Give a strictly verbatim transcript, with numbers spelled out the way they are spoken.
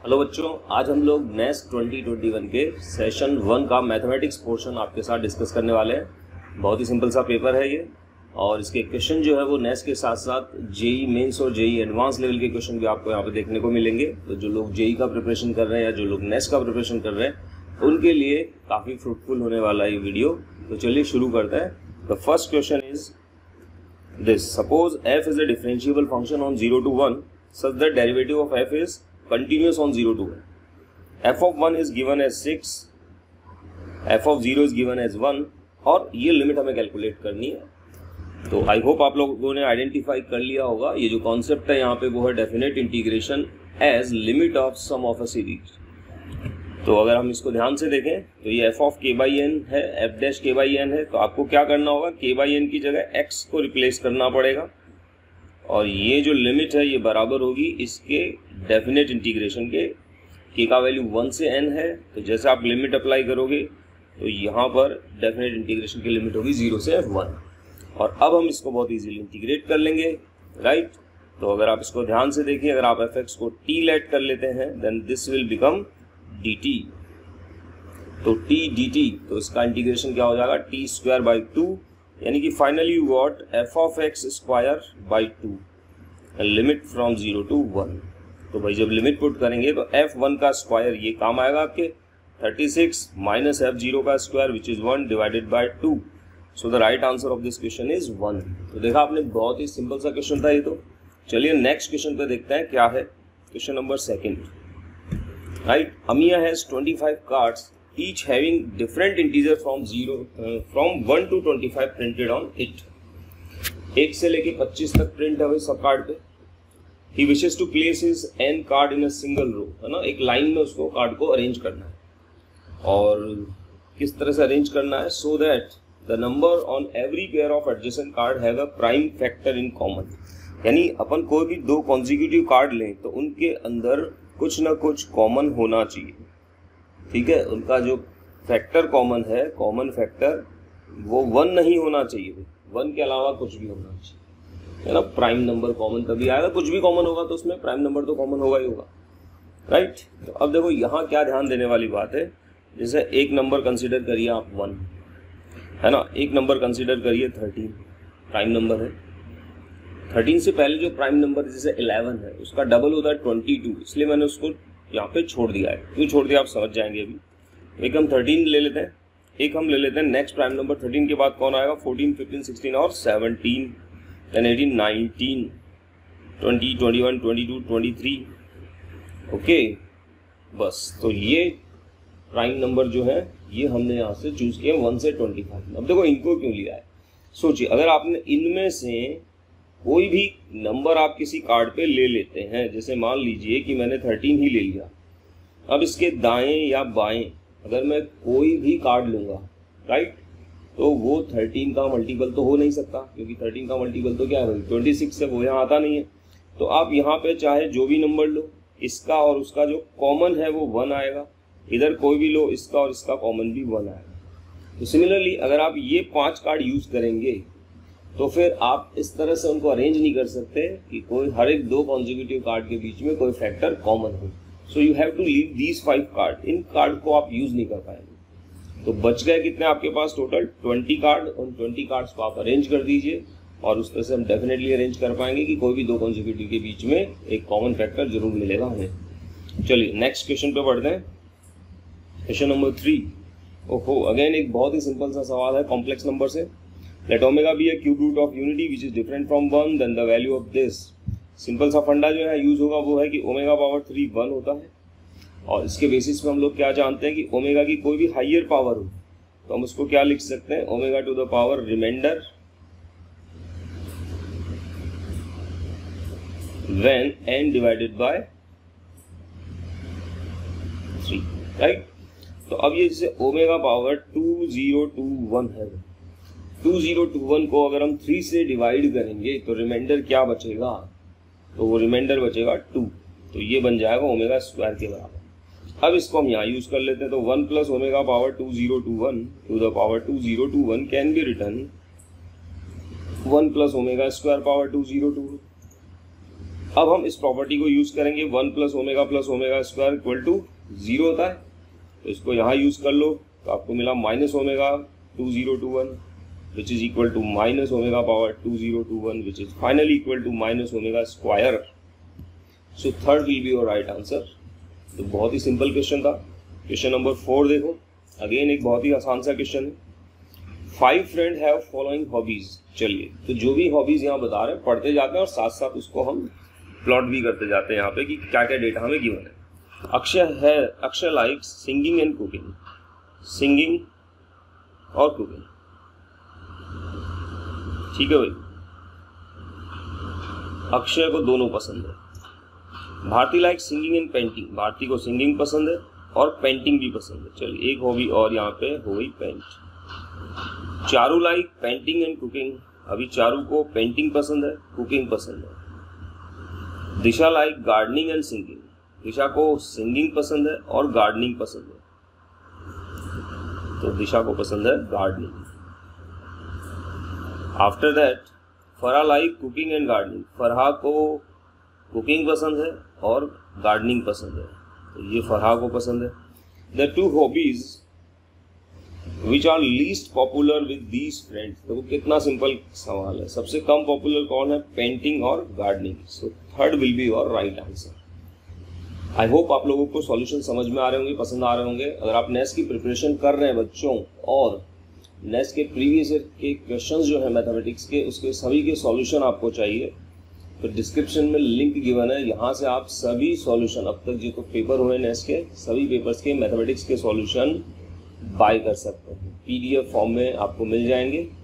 Hello बच्चों, आज हम लोग नेस्ट ट्वेंटी ट्वेंटी वन के सेशन वन का मैथमेटिक्स पोर्शन आपके साथ डिस्कस करने वाले हैं। बहुत ही सिंपल सा पेपर है ये, और इसके क्वेश्चन जो है वो नेस्ट के साथ साथ जेई मेंस और जेई एडवांस लेवल के क्वेश्चन भी आपको यहाँ पे देखने को मिलेंगे। तो जो लोग जेई का प्रिपरेशन कर रहे हैं या जो लोग नेस्ट का प्रिपरेशन कर रहे हैं उनके लिए काफ़ी फ्रूटफुल होने वाला ये वीडियो। तो चलिए शुरू करते हैं। The first question is this: suppose f is a differentiable function on zero to one such that derivative of f is continuous on zero to one. f of one is given as six, f of zero is given as one, और ये limit हमें calculate करनी है। तो आई hope आप लोगों ने identify कर लिया होगा। ये जो कॉन्सेप्ट है यहाँ पे वो है definite integration as limit of sum of a series. तो अगर हम इसको ध्यान से देखें तो ये f of k by n है, f dash k by n है। तो आपको क्या करना होगा, k बाई एन की जगह x को रिप्लेस करना पड़ेगा, और ये जो लिमिट है ये बराबर होगी इसके डेफिनेट इंटीग्रेशन के। k का वैल्यू वन से n है, तो जैसे आप लिमिट अप्लाई करोगे तो यहाँ पर डेफिनेट इंटीग्रेशन की लिमिट होगी जीरो से वन। और अब हम इसको बहुत इजीली इंटीग्रेट कर लेंगे, राइट। तो अगर आप इसको ध्यान से देखिए, अगर आप f(x) को t लेट कर लेते हैं then this will become dt। तो t dt, तो इसका इंटीग्रेशन क्या हो जाएगा, टी स्क्वायर बाई टू, यानी कि finally you got f of x square by two, limit from zero to one. तो भाई जब लिमिट पुट करेंगे तो एफ वन का स्क्वायर ये काम आएगा आपके thirty six minus f zero का square which is one divided by two. So the right answer of this question is one. तो देखा आपने, बहुत ही सिंपल सा क्वेश्चन था ये। तो चलिए नेक्स्ट क्वेश्चन पे देखते हैं क्या है। Question number second, right. Amiya has twenty five cards each having different integer from zero uh, from one to twenty-five printed on it. एक से लेके पच्चीस तक प्रिंट है भाई सब कार्ड पे। He wishes to place his n card in a single row, है ना, एक लाइन में उसको कार्ड को अरेंज करना है। और किस तरह से अरेंज करना है, so that the number on every pair of adjacent card have a prime factor in common। यानी अपन कोई भी दो कॉन्जिक्यूटिव कार्ड लें तो उनके अंदर कुछ ना कुछ कॉमन होना चाहिए, ठीक है। उनका जो फैक्टर कॉमन है, कॉमन फैक्टर वो वन नहीं होना चाहिए, वन के अलावा कुछ भी होना चाहिए, है ना। प्राइम नंबर कॉमन तभी आएगा, कुछ भी कॉमन होगा तो उसमें प्राइम नंबर तो कॉमन होगा ही होगा, राइट। तो अब देखो यहाँ क्या ध्यान देने वाली बात है। जैसे एक नंबर कंसिडर करिए आप वन, है ना, एक नंबर कंसिडर करिए थर्टीन, प्राइम नंबर है। थर्टीन से पहले जो प्राइम नंबर जैसे इलेवन है उसका डबल होता है ट्वेंटी टू, इसलिए मैंने उसको यहाँ पे छोड़ दिया है। क्यों छोड़ दिया आप समझ जाएंगे अभी। एक हम थर्टीन ले लेते हैं, एक हम ले लेते हैं नेक्स्ट प्राइम नंबर। थर्टीन के बाद कौन आएगा, फोर्टीन, फिफ्टीन, सिक्सटीन और seventeen, then eighteen, nineteen, twenty, twenty one, twenty two, twenty three. Okay, बस। तो ये प्राइम नंबर जो है ये हमने यहाँ से चूज किया वन से ट्वेंटी फाइव। अब देखो इनको क्यों लिया है, सोचिए। अगर आपने इनमें से कोई भी नंबर आप किसी कार्ड पे ले लेते हैं, जैसे मान लीजिए कि मैंने थर्टीन ही ले लिया। अब इसके दाएं या बाएं अगर मैं कोई भी कार्ड लूंगा, राइट, तो वो थर्टीन का मल्टीपल तो हो नहीं सकता, क्योंकि थर्टीन का मल्टीपल तो क्या है भाई, ट्वेंटी सिक्स है, वो यहाँ आता नहीं है। तो आप यहाँ पे चाहे जो भी नंबर लो, इसका और उसका जो कॉमन है वो वन आएगा, इधर कोई भी लो, इसका और इसका कॉमन भी वन आएगा। तो सिमिलरली अगर आप ये पांच कार्ड यूज करेंगे तो फिर आप इस तरह से उनको अरेंज नहीं कर सकते कि कोई हर एक दो कॉन्जिक्यूटिव कार्ड के बीच में कोई फैक्टर कॉमन हो। So you have to leave these five card. इन कार्ड को आप यूज नहीं कर पाएंगे। तो बच गए कितने आपके पास टोटल, ट्वेंटी कार्ड। उन ट्वेंटी कार्ड्स को आप अरेंज कर दीजिए, और उस तरह से हम डेफिनेटली अरेंज कर पाएंगे कि कोई भी दो कॉन्जिक्यूटिव के बीच में एक कॉमन फैक्टर जरूर मिलेगा हमें। चलिए नेक्स्ट क्वेश्चन पे बढ़ते हैं। Question number three. ओहो, अगेन एक बहुत ही सिंपल सा सवाल है कॉम्प्लेक्स नंबर से। Let omega be a cube root of unity which is different from one, then the value of this। Simple सा फंडा जो है यूज होगा वो है कि ओमेगा पावर थ्री वन होता है, और इसके बेसिस पे हम लोग क्या जानते हैं कि ओमेगा की कोई भी हाइयर पावर हो तो हम उसको क्या लिख सकते हैं, omega to the power remainder when n divided by three, right. तो अब ये जैसे omega power two zero to one है, टू जीरो टू वन को अगर हम थ्री से डिवाइड करेंगे तो रिमाइंडर क्या बचेगा, तो वो रिमाइंडर बचेगा टू। तो ये बन जाएगा ओमेगा स्क्वायर के बराबर। अब इसको हम यहाँ यूज कर लेते हैं। तो one plus omega power two zero to one to the power two zero to one can be written one plus omega square power two zero two. अब हम इस प्रॉपर्टी को यूज करेंगे, one plus omega plus omega square equal to zero होता है, तो इसको यहाँ यूज कर लो तो आपको मिला minus omega two zero to one which is equal to minus omega power two zero to one which is finally equal to minus omega square. So third will be your right answer. तो बहुत ही simple question था। Question number four देखो, again एक बहुत ही आसान सा क्वेश्चन है। Five friend have following hobbies. चलिए, तो जो भी हॉबीज यहाँ बता रहे हैं पढ़ते जाते हैं और साथ साथ उसको हम प्लॉट भी करते जाते हैं यहाँ पे कि क्या क्या डेटा हमें गिवन है। अक्षय है Akshay like singing and cooking, singing और कुकिंग, ठीक है भाई। अक्षय को दोनों पसंद है। Bharti like singing and painting, Bharti को सिंगिंग पसंद है और पेंटिंग भी पसंद है। चलिए, एक हॉबी और यहाँ पे हो गई paint. Charu like painting and cooking, अभी चारू को पेंटिंग पसंद है, कुकिंग पसंद है। Disha like gardening and singing, Disha को सिंगिंग पसंद है और गार्डनिंग पसंद है, तो दिशा को पसंद है gardening. After that Farah like cooking and gardening, Farah को कुकिंग पसंद है और गार्डनिंग पसंद है, तो ये फरहा को पसंद है। The two hobbies which are least popular with these friends, तो कितना सिंपल सवाल है। सबसे कम पॉपुलर कौन है? पेंटिंग और gardening. So third will be your right answer. I hope आप लोगों को सॉल्यूशन समझ में आ रहे होंगे, पसंद आ रहे होंगे। अगर आप नेक्स्ट की प्रिपरेशन कर रहे हैं बच्चों और नेक्स्ट के प्रीवियस ईयर के क्वेश्चंस जो है मैथमेटिक्स के, उसके सभी के सॉल्यूशन आपको चाहिए, तो डिस्क्रिप्शन में लिंक गिवन है, यहाँ से आप सभी सॉल्यूशन अब तक जो पेपर हुए नेक्स्ट के सभी पेपर्स के मैथमेटिक्स के सॉल्यूशन बाय कर सकते हैं। पीडीएफ फॉर्म में आपको मिल जाएंगे।